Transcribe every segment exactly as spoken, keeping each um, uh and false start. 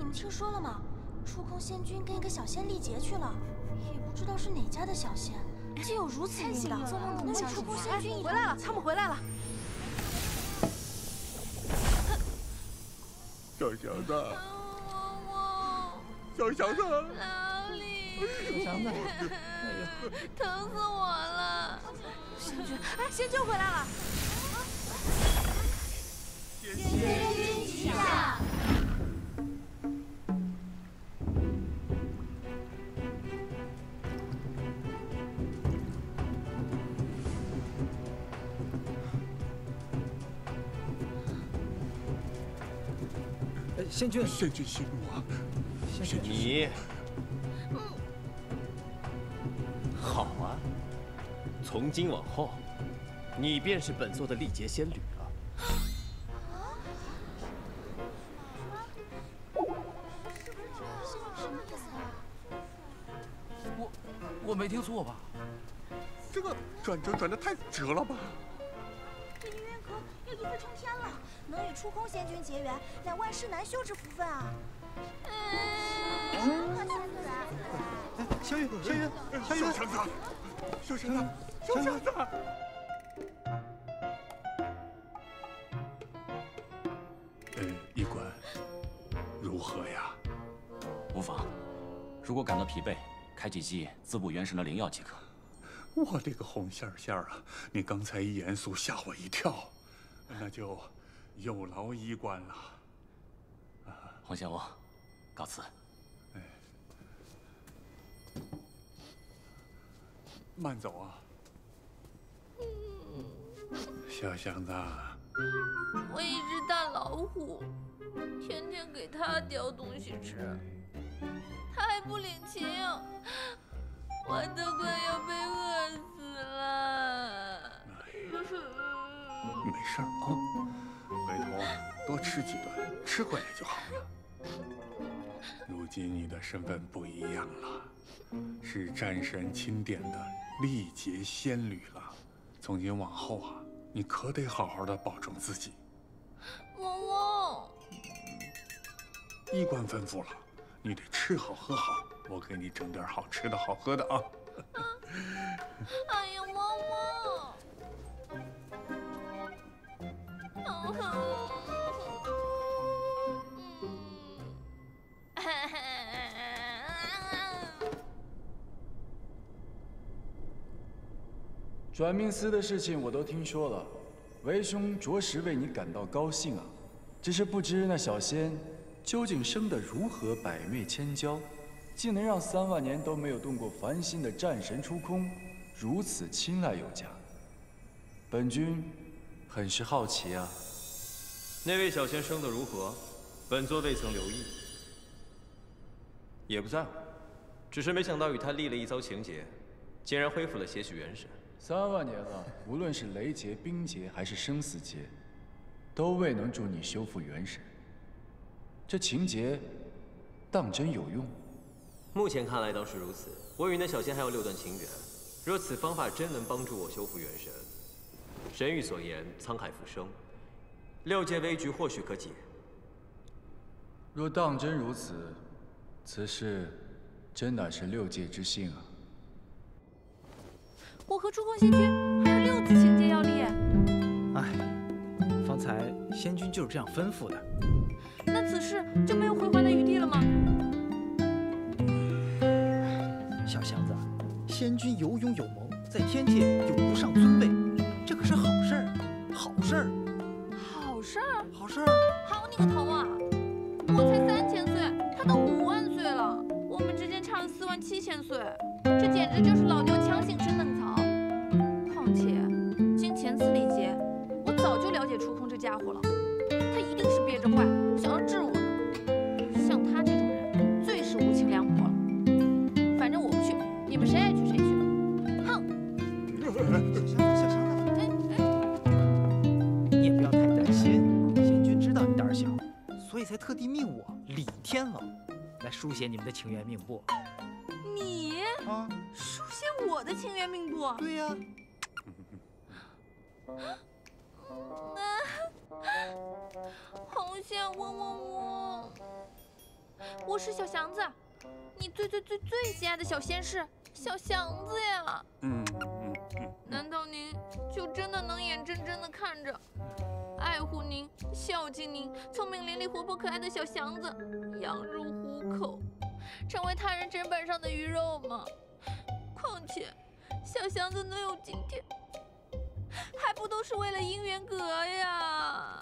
们听说了吗？触空仙君跟一个小仙历劫去了，也不知道是哪家的小仙，竟有如此运道，能与触空仙君一回来了，他们回来了。 小祥子，小祥子， 老李， 小祥子， 哎呦，疼死我了！ 仙君，哎，仙君回来了。 仙君吉祥。 仙君， 仙君息怒啊！仙君， 你，好啊！从今往后，你便是本座的历劫仙侣了。 我我没听错吧？ 这个转折转的太折了吧？ 这云渊阁要一飞冲天了，能与触空仙君结缘，乃万世难修之福分啊！ 小雨，小雨，小雨， 小祥子，小祥子，小祥子。呃，医官，如何呀？ 无妨，如果感到疲惫，开几剂滋补元神的灵药即可。 我的个红线线啊！你刚才一严肃，吓我一跳。那就有劳医官了。啊， 红仙翁，告辞。 哎，慢走啊，小祥子。 我一只大老虎，天天给它叼东西吃，它还不领情，我都快要被饿死了。 没事儿啊，回头多吃几顿，吃回来就好了。如今你的身份不一样了，是战神钦点的历劫仙侣了。从今往后啊，你可得好好的保重自己。 嗡嗡， 医官吩咐了，你得吃好喝好，我给你整点好吃的好喝的啊。 哎呀，嗡嗡。 转命司的事情我都听说了，为兄着实为你感到高兴啊。只是不知那小仙究竟生得如何百媚千娇，竟能让三万年都没有动过凡心的战神出空如此青睐有加。本君很是好奇啊。 那位小仙生得如何？本座未曾留意，也不在乎，只是没想到与他历了一遭情劫，竟然恢复了些许元神。 三万年了，无论是雷劫、冰劫还是生死劫，都未能助你修复元神。这情劫，当真有用？ 目前看来倒是如此。我与那小仙还有六段情缘，若此方法真能帮助我修复元神，神谕所言，沧海复生，六界危局或许可解。 若当真如此，此事真乃是六界之幸啊！ 我和触空仙君还有六次情劫要立。 哎，方才仙君就是这样吩咐的。 那此事就没有回还的余地了吗？ 小祥子，仙君有勇有谋，在天界有无上尊位，这可是好事儿，好事儿， 好事儿， 好事儿。 好你个头啊！我才三千岁，他都五万岁了，我们之间差了四万七千岁，这简直就是老牛强行吃嫩草。 况且，经前次历劫，我早就了解触空这家伙了，他一定是憋着坏，想要治我呢。像他这种人，最是无情凉薄了。反正我不去，你们谁爱去谁去。哼！ 小祥子，小祥子，哎哎，你也不要太担心，仙君知道你胆小，所以才特地命我李天王来书写你们的情缘命簿。 你啊， 书写我的情缘命簿？ 对呀。 红线嗡嗡嗡， 我是小祥子，你最最最最心爱的小仙是小祥子呀。 嗯嗯嗯。 难道您就真的能眼睁睁地看着爱护您、孝敬您、聪明伶俐、活泼可爱的小祥子羊入虎口，成为他人砧板上的鱼肉吗？况且，小祥子能有今天，还不都是为了姻缘阁呀？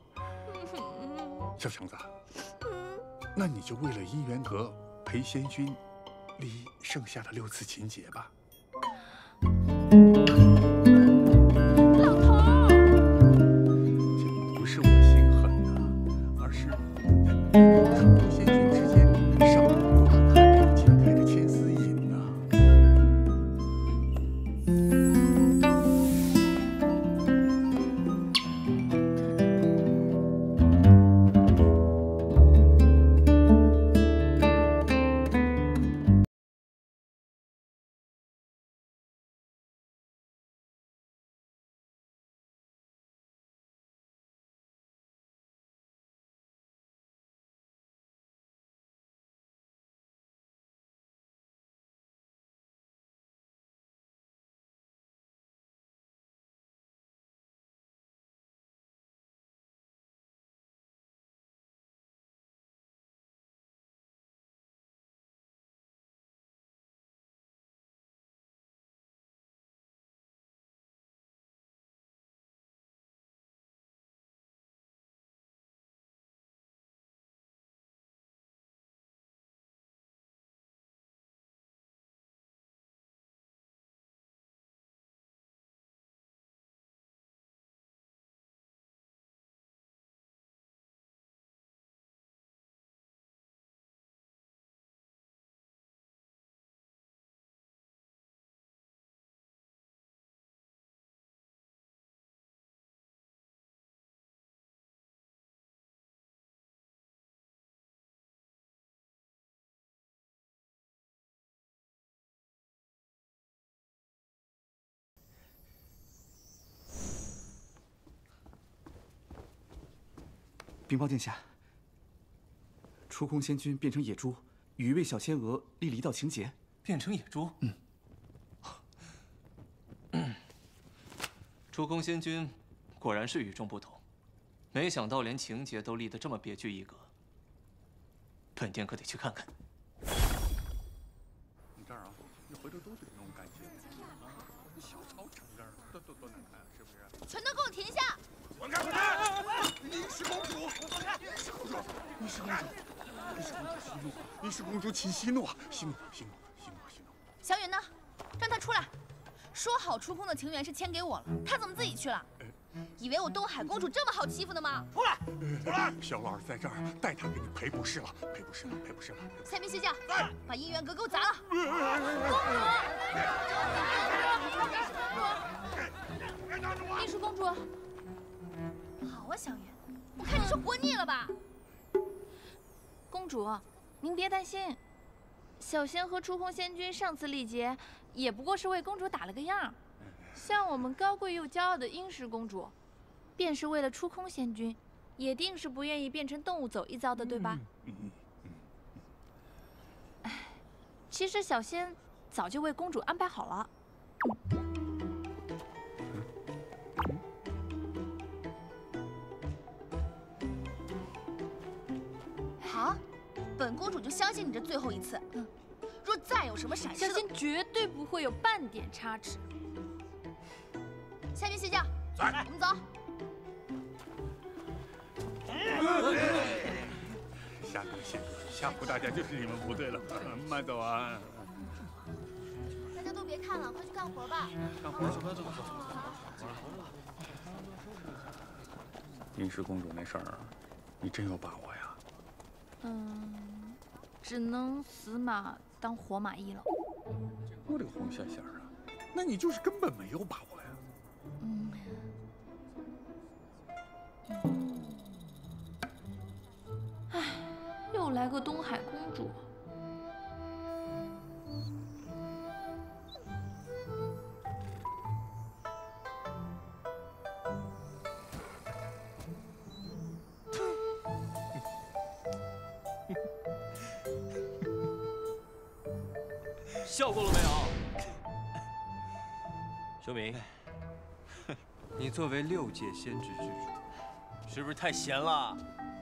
小祥子，那你就为了姻缘阁陪仙君立剩下的六次情节吧。 老头儿， 这不是我心狠呐，而是楚空仙君之间少了多少汉两解开的千丝引呐。 禀报殿下，出空仙君变成野猪，与一位小仙娥立了一道情节。 变成野猪？嗯。出空仙君果然是与众不同，没想到连情节都立得这么别具一格。本殿可得去看看。 你这儿啊，你回头都得那种感觉啊！你小草整这儿多多多难看，是不是？ 全都给我停下！ 滚开！滚开！宁氏公主，宁氏公主，宁氏公主，宁氏公主息怒，宁氏公主请息怒啊！息怒，息怒，息怒，息怒！ 小允呢？让他出来。说好出宫的情缘是签给我了，他怎么自己去了？以为我东海公主这么好欺负的吗？ 出来！出来！小老儿在这儿，带他给你赔不是了，赔不是了，赔不是了！ 蔡明谢驾，把姻缘阁给我砸了！ 秘书公主， 好啊，小允，我看你是活腻了吧？ 公主，您别担心，小仙和出空仙君上次历劫，也不过是为公主打了个样。像我们高贵又骄傲的殷实公主，便是为了出空仙君，也定是不愿意变成动物走一遭的，对吧？ 嗯嗯嗯。 哎，其实小仙早就为公主安排好了。 好，本公主就相信你这最后一次。嗯，若再有什么闪失， 小仙绝对不会有半点差池。 下面谢驾， 来， 我们走。 下跪谢罪，吓唬大家就是你们不对了，慢走啊！ 大家都别看了，快去干活吧。 干活，走走走走。殷氏公主那事儿，你真有把握呀？ 嗯，只能死马当活马医了。 我这个红线线啊，那你就是根本没有把握呀。 嗯。唉，又来个东海公主。 效果了没有？修明， 你作为六界先知之主， 是不是太闲了？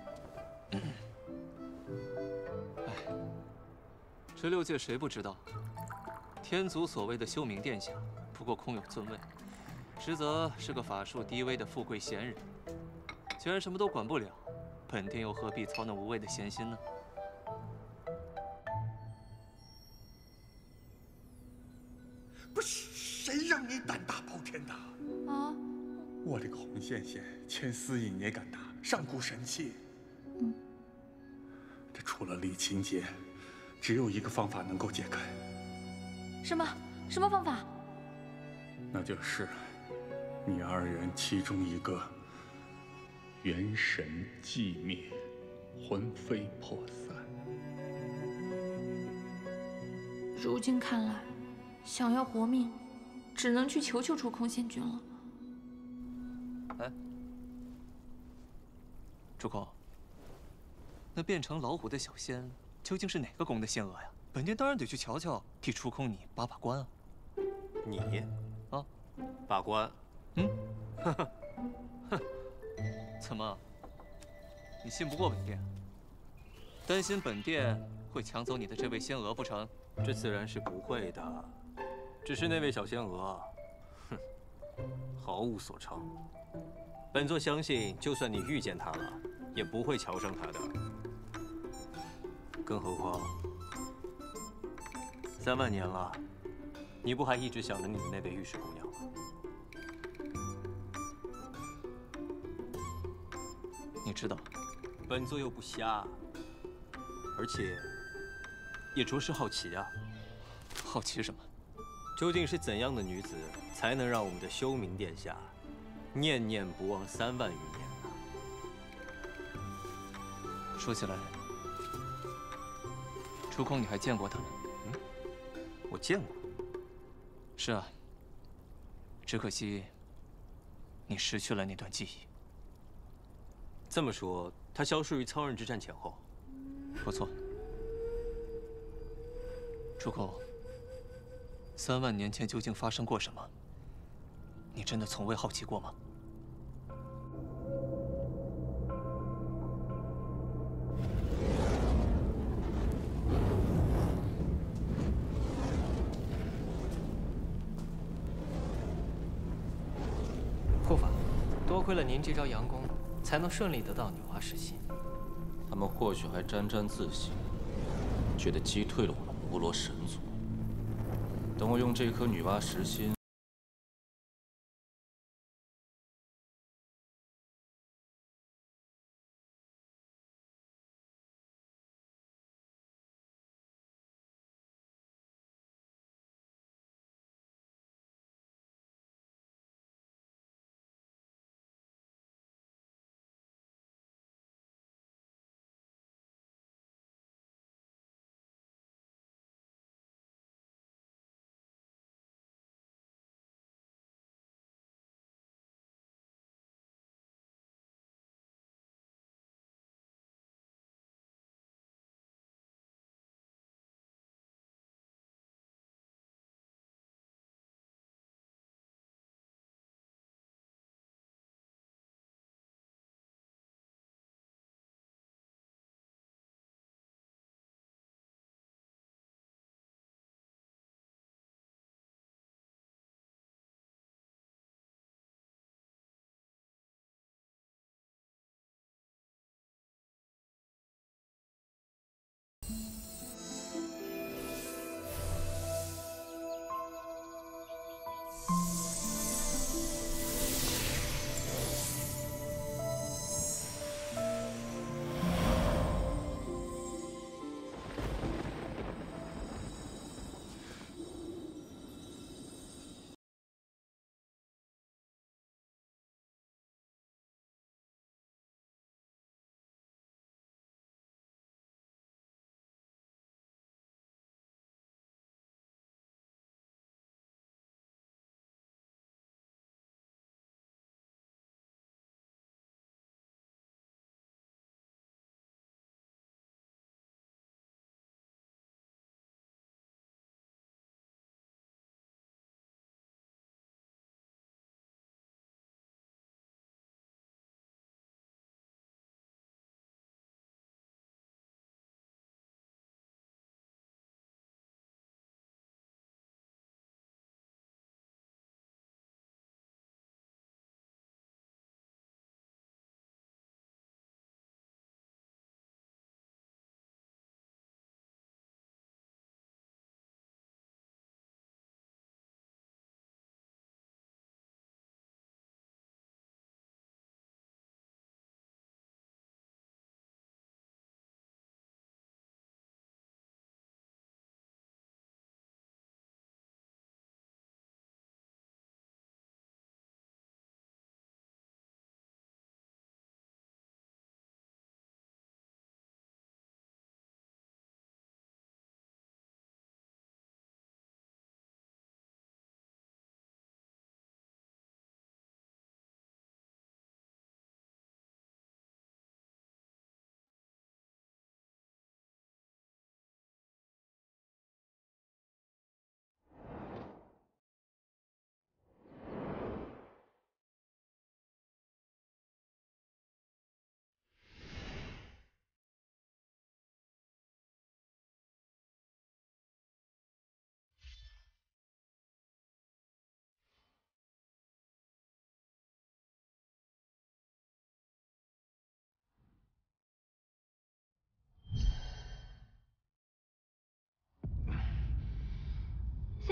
哎，这六界谁不知道？天族所谓的修明殿下，不过空有尊位，实则是个法术低微的富贵闲人。既然什么都管不了，本殿又何必操那无谓的闲心呢？ 不是谁让你胆大包天的？ 啊！ 我这个红线线千丝影也敢打，上古神器。 嗯， 这除了李清洁，只有一个方法能够解开。 什么？什么方法？ 那就是你二人其中一个元神寂灭，魂飞魄散。 如今看来，想要活命，只能去求求出空仙君了。 哎，主公，那变成老虎的小仙究竟是哪个宫的仙娥呀？本殿当然得去瞧瞧，替出空你把把关啊。 你啊， 把关？ 嗯，呵呵，哼，怎么？你信不过本殿？担心本殿会抢走你的这位仙娥不成？ 这自然是不会的，只是那位小仙娥，哼，毫无所长。本座相信，就算你遇见她了，也不会瞧上她的。更何况，三万年了，你不还一直想着你的那位玉石姑娘吗？ 你知道， 本座又不瞎，而且也着实好奇啊。 好奇什么？ 究竟是怎样的女子，才能让我们的修明殿下念念不忘三万余年呢？ 说起来，出空你还见过她呢？ 嗯，我见过。 是啊，只可惜你失去了那段记忆。 这么说，她消失于苍刃之战前后？ 不错。出空，三万年前究竟发生过什么？你真的从未好奇过吗？ 护法，多亏了您这招阳功，才能顺利得到女娲石心。 他们或许还沾沾自喜，觉得击退了我们摩罗神族。等我用这颗女娲石心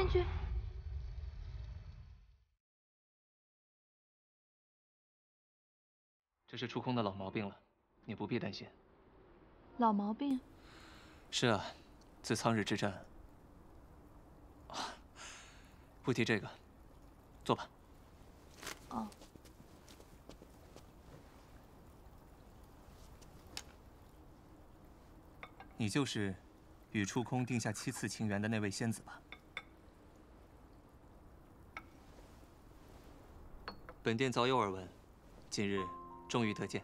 君。 这是触空的老毛病了，你不必担心。 老毛病？ 是啊，自苍日之战。啊，不提这个，坐吧。 哦。 你就是与触空定下七次情缘的那位仙子吧？本殿早有耳闻，今日终于得见。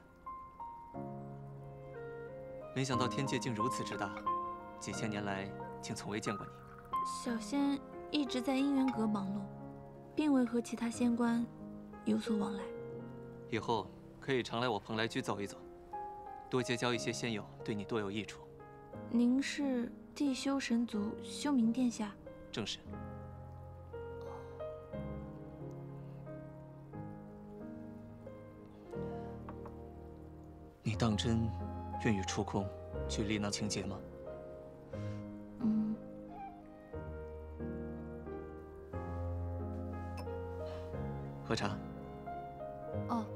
没想到天界竟如此之大，几千年来竟从未见过你。 小仙一直在姻缘阁忙碌，并未和其他仙官有所往来。 以后可以常来我蓬莱居走一走，多结交一些仙友，对你多有益处。 您是地修神族修明殿下？ 正是。你当真愿与触空去历那情劫吗？ 嗯。 喝茶。 哦。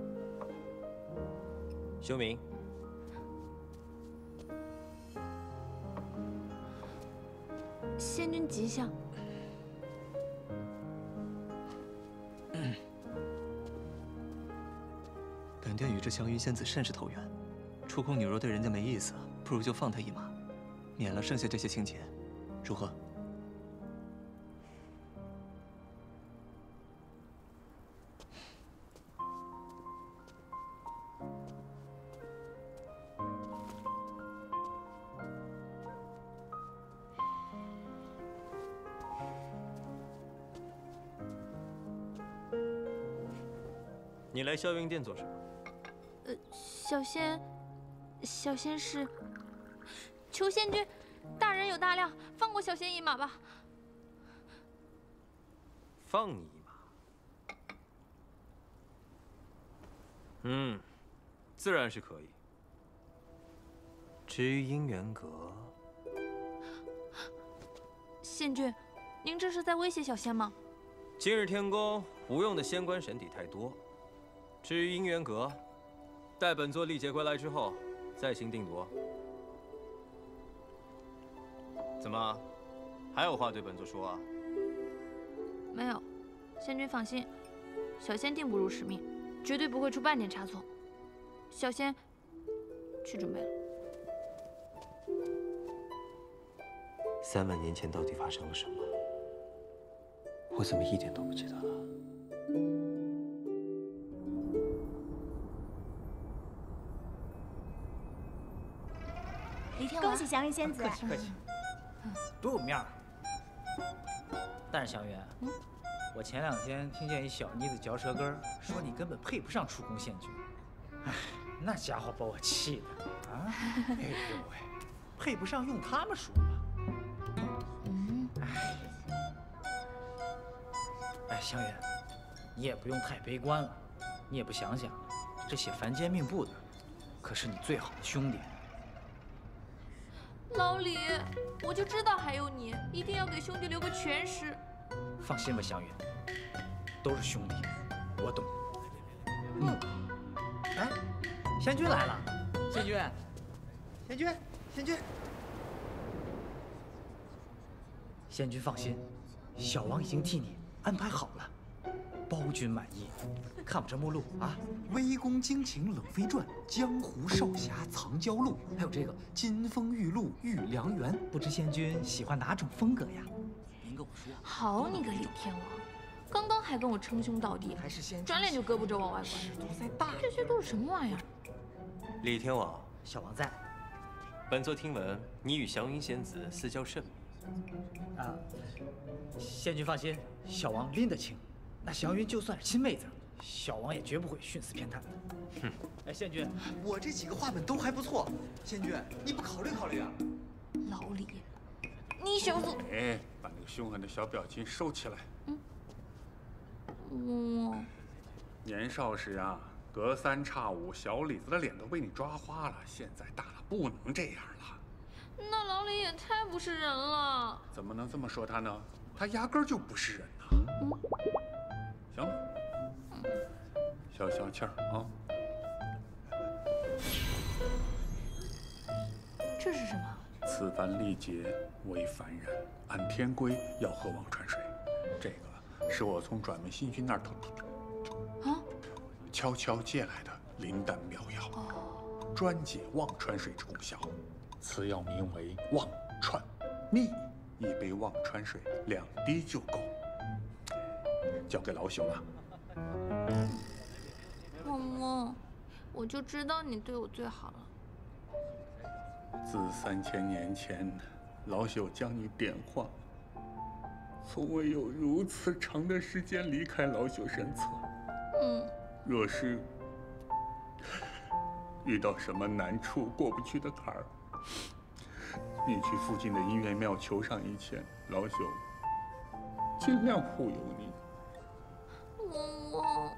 修明。 仙君吉祥。 本殿与这祥云仙子甚是投缘，触空你若对人家没意思，不如就放她一马，免了剩下这些情节，如何？ 你来霄云殿做什么？ 呃，小仙，小仙是求仙君，大人有大量，放过小仙一马吧。 放你一马？嗯，自然是可以。至于姻缘阁， 仙君，您这是在威胁小仙吗？ 今日天宫无用的仙官神体太多。至于姻缘阁，待本座历劫归来之后再行定夺。怎么，还有话对本座说啊？ 没有，仙君放心，小仙定不辱使命，绝对不会出半点差错。小仙去准备了。 三万年前到底发生了什么？我怎么一点都不记得了？ 李天王，恭喜祥云仙子！ 客气客气，多有面儿。但是祥云，嗯，我前两天听见一小妮子嚼舌根儿，说你根本配不上触空仙君。哎，那家伙把我气的啊！哎呦喂，配不上用他们说吧。嗯，哎，哎，祥云，你也不用太悲观了，你也不想想，这写凡间命簿的，可是你最好的兄弟。 老李，我就知道还有你，一定要给兄弟留个全尸。 放心吧，祥云，都是兄弟，我懂。嗯，哎，仙君来了，仙君，仙君，仙君，仙君放心，小王已经替你安排好了，包君满意。看我这目录啊，《微宫惊情冷妃传》《江湖少侠藏娇录》，还有这个《金风玉露玉良缘》，不知仙君喜欢哪种风格呀？您跟我说。 好你个李天王，刚刚还跟我称兄道弟，转脸就胳膊肘往外拐，这些都是什么玩意儿？ 李天王， 小王在。 本座听闻你与祥云仙子私交甚密。 啊，仙君放心，小王拎得清。那祥云就算是亲妹子，小王也绝不会徇私偏袒的。哼！哎，仙君，我这几个画本都还不错，仙君你不考虑考虑啊？ 老李，你小子！ 哎，把那个凶狠的小表情收起来。 嗯。我。 年少时啊，隔三差五，小李子的脸都被你抓花了。现在大了，不能这样了。 那老李也太不是人了。 怎么能这么说他呢？ 他压根儿就不是人呐。行了，消消气儿啊。 这是什么？ 此番历劫为凡人，按天规要喝忘川水。这个是我从转门星君那儿偷偷啊悄悄借来的灵丹妙药，哦、专解忘川水之功效。此药名为忘川秘，一杯忘川水两滴就够。交给老朽了。 嬷嬷，我就知道你对我最好了。 自三千年前，老朽将你点化，从未有如此长的时间离开老朽身侧。嗯，若是遇到什么难处、过不去的坎儿，你去附近的医院庙求上一签，老朽尽量护佑你。 嬷嬷，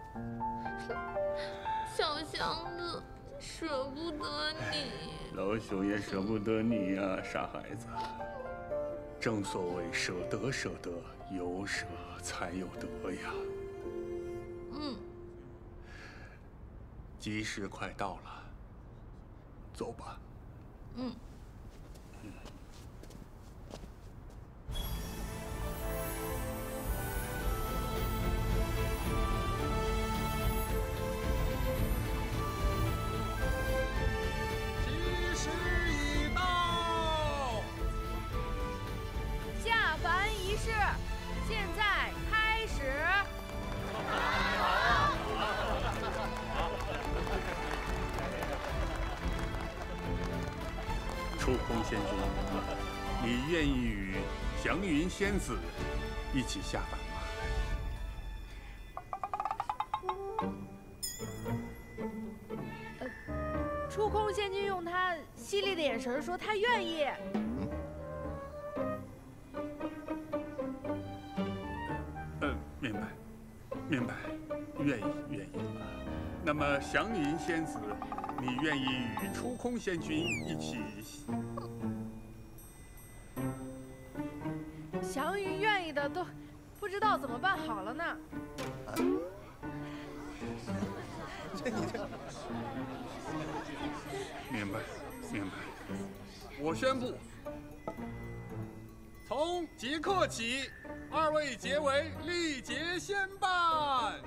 小祥子舍不得你。 老朽也舍不得你呀，傻孩子。正所谓舍得舍得，有舍才有得呀。嗯。吉时快到了，走吧。嗯。嗯。 现在开始。 出空仙君，你愿意与祥云仙子一起下凡吗？ 呃，出空仙君用他犀利的眼神说他愿意。 明白，明白，愿意，愿意。那么祥云仙子，你愿意与出空仙君一起？ 祥云愿意的都不知道怎么办好了呢。啊、 这你这……明白，明白。我宣布，从即刻起。二位结为历劫仙伴，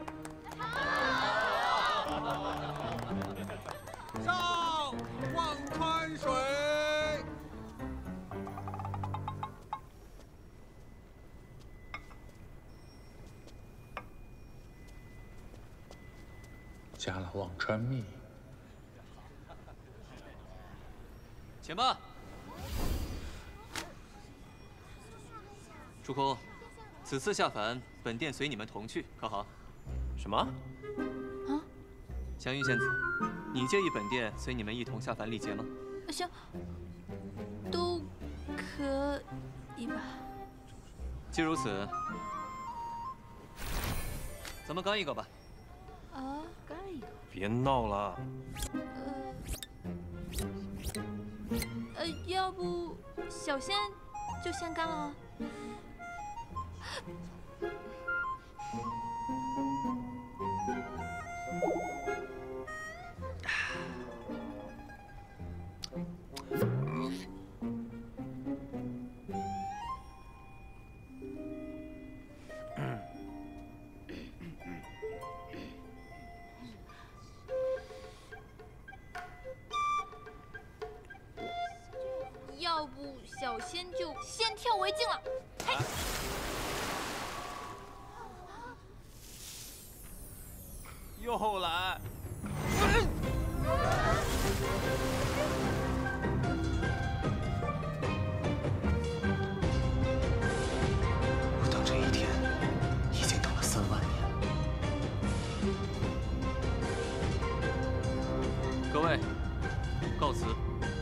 上忘川水。加了忘川秘。 前吧，出空。此次下凡，本殿随你们同去，可好？ 什么？ 啊？ 祥云仙子，你介意本殿随你们一同下凡历劫吗？ 行，都可以吧。 既如此，咱们干一个吧。 啊，干一个。 别闹了。 呃，呃，要不小仙就先干了。要不小仙就先跳为敬了。嘿。 又来！ 我等这一天已经等了三万年。 各位，告辞。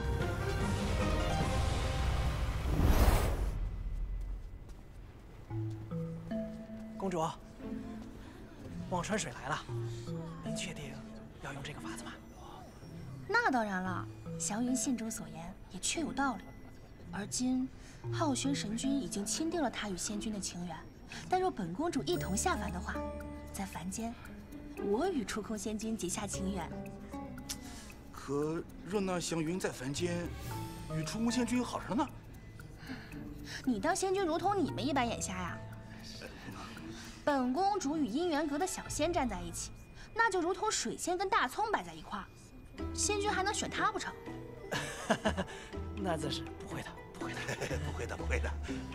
公主，忘川水来了。您确定要用这个法子吗？ 那当然了，祥云信中所言也确有道理。而今浩轩神君已经钦定了他与仙君的情缘，但若本公主一同下凡的话，在凡间，我与出空仙君结下情缘。 可若那祥云在凡间，与出空仙君好上呢？ 你当仙君如同你们一般眼瞎呀？本公主与姻缘阁的小仙站在一起，那就如同水仙跟大葱摆在一块儿，仙君还能选她不成？ 那自是不会的，不会的， 不会的，不会的。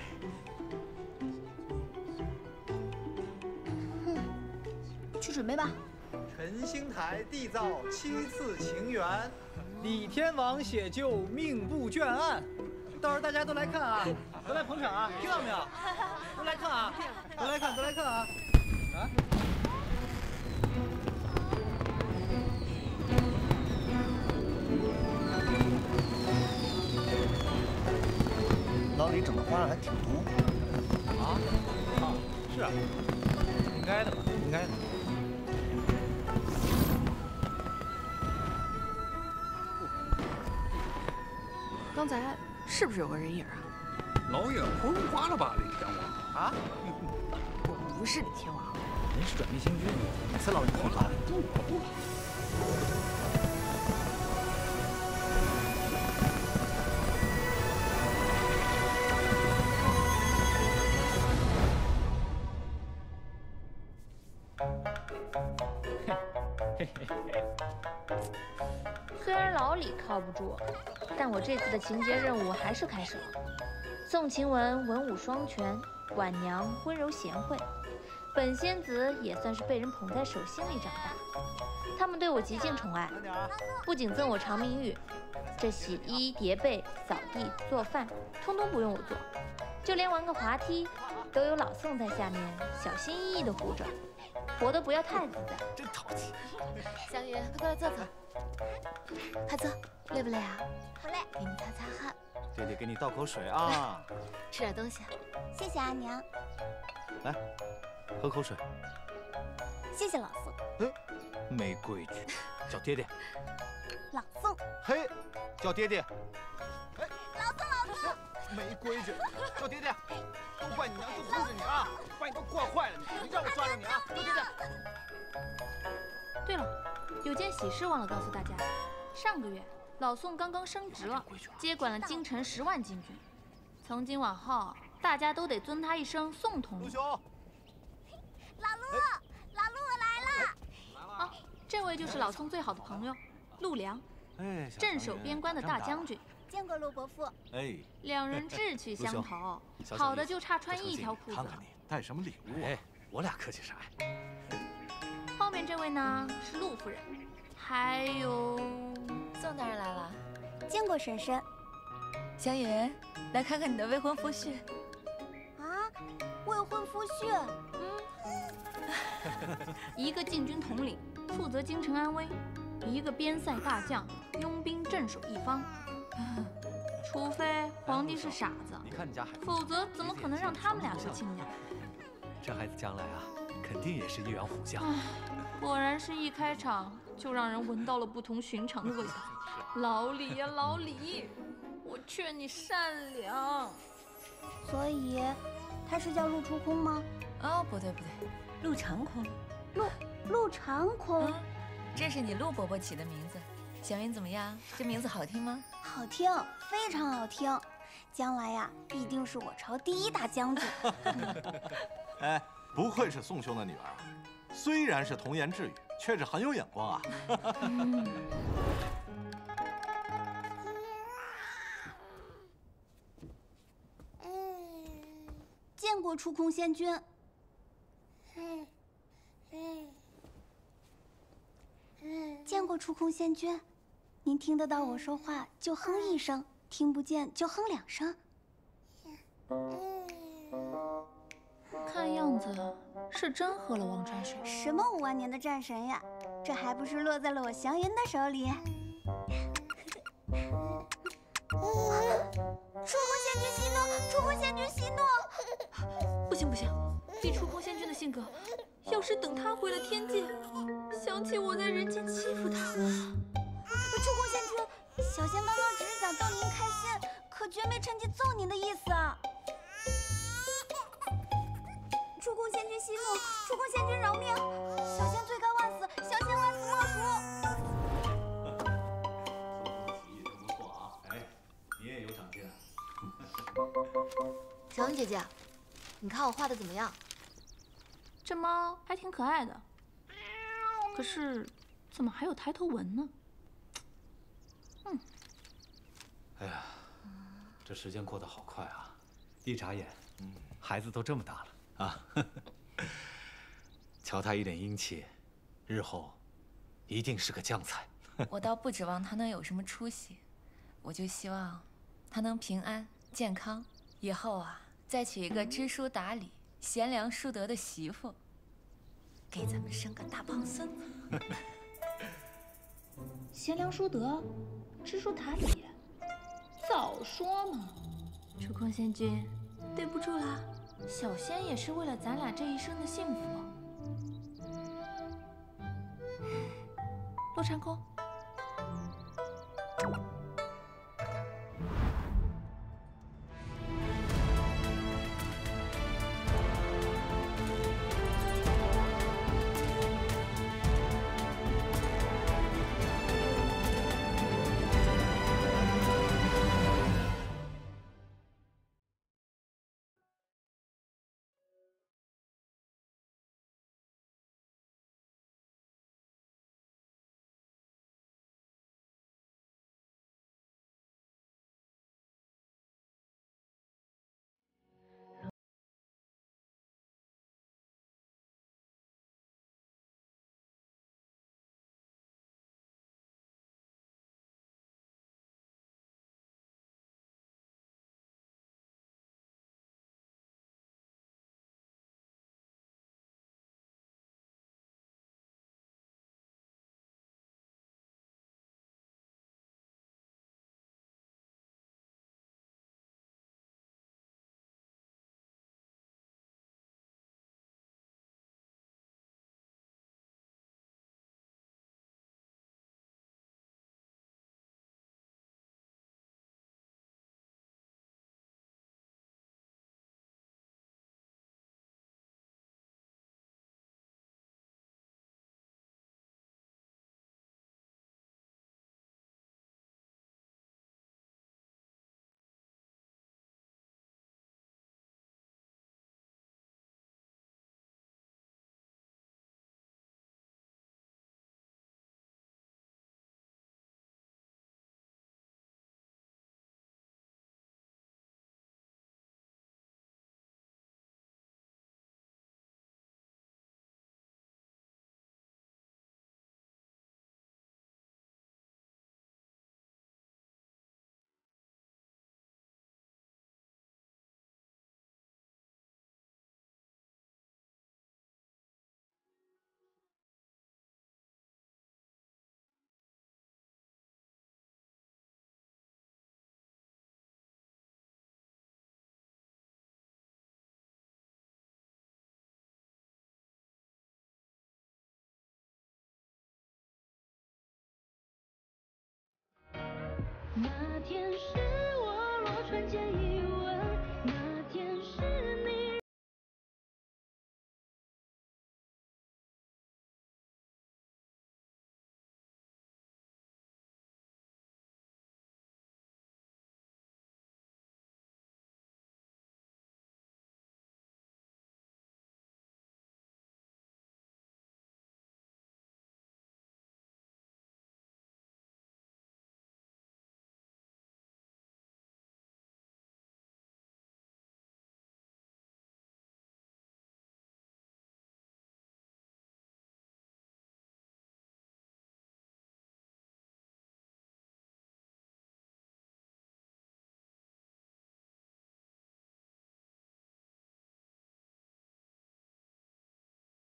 嗯，去准备吧。 陈星台缔造七次情缘，李天王写就命部卷案。到时候大家都来看啊，都来捧场啊，听到没有？都来看啊，都来看，都来看啊！啊！ 老李整的花样还挺多。 啊？啊，是啊，应该的嘛，应该的。 刚才是不是有个人影啊？ 老眼昏花了吧，李天王？ 啊？ 我不是李天王， 您是转命仙君，每次老眼昏花。 虽然老李靠不住，但我这次的情节任务还是开始了。宋晴雯文武双全，婉娘温柔贤惠，本仙子也算是被人捧在手心里长大。他们对我极尽宠爱，不仅赠我长命玉，这洗衣叠被、扫地做饭，通通不用我做，就连玩个滑梯，都有老宋在下面小心翼翼地护着，活得不要太自在。 真淘气。 香云，快过来坐坐。快坐，累不累啊？ 不累， 给你擦擦汗。 爹爹给你倒口水啊。 吃点东西。 谢谢阿娘。 来，喝口水。 谢谢老宋。 嗯，没规矩，叫爹爹。 老宋。 嘿，叫爹爹。 哎，老宋老宋。 没规矩，叫爹爹。都怪你娘就护着你啊，把你都惯坏了，你你让我抓着你啊，叫爹爹。 对了，有件喜事忘了告诉大家，上个月老宋刚刚升职了，接管了京城十万禁军。从今往后，大家都得尊他一声宋统领。 陆兄， 老陆，老陆我来了。 啊，这位就是老宋最好的朋友，陆良， 哎， 镇守边关的大将军。 见过陆伯父。 哎， 两人志趣相投，好的就差穿一条裤子。 看看你带什么礼物？ 哎，我俩客气啥呀？ 后面这位呢是陆夫人，还有宋大人来了， 见过婶婶。 香云，来看看你的未婚夫婿。 啊，未婚夫婿？ 嗯，一个禁军统领，负责京城安危；一个边塞大将，拥兵镇守一方。除非皇帝是傻子， 你看你家孩子， 否则怎么可能让他们俩做亲家？ 这孩子将来啊，肯定也是一员虎将。 果然是一开场就让人闻到了不同寻常的味道。老李呀，老李，我劝你善良。 所以，他是叫陆出空吗？ 哦，不对不对，陆长空。 陆陆长空， 嗯，这是你陆伯伯起的名字。小云怎么样？这名字好听吗？ 好听，非常好听。将来呀，必定是我朝第一大将军。 哎，不愧是宋兄的女儿啊！虽然是童言稚语，却是很有眼光啊。 嗯、见过出空仙君。见过出空仙君，您听得到我说话就哼一声，听不见就哼两声。 看样子是真喝了忘川水。 什么五万年的战神呀，这还不是落在了我祥云的手里。出空仙君息怒！出空仙君息怒！ 不行不行，以出空仙君的性格，要是等他回了天界，想起我在人间欺负他。 出空仙君，小仙刚刚只是想逗您开心，可绝没趁机揍您的意思啊！出宫仙君息怒，出宫仙君饶命！小仙罪该万死，小仙万死莫赎。 不错啊，哎，你也有长进啊。 小云姐姐，你看我画的怎么样？ 这猫还挺可爱的，可是怎么还有抬头纹呢？嗯。 哎呀，这时间过得好快啊，一眨眼，嗯，孩子都这么大了啊。瞧他一脸英气，日后一定是个将才。 我倒不指望他能有什么出息，我就希望他能平安健康，以后啊再娶一个知书达理、贤良淑德的媳妇，给咱们生个大胖孙子。 贤良淑德，知书达理，早说嘛！ 出宫仙君，对不住啦，小仙也是为了咱俩这一生的幸福。洛长空。 那天是我落船见雨。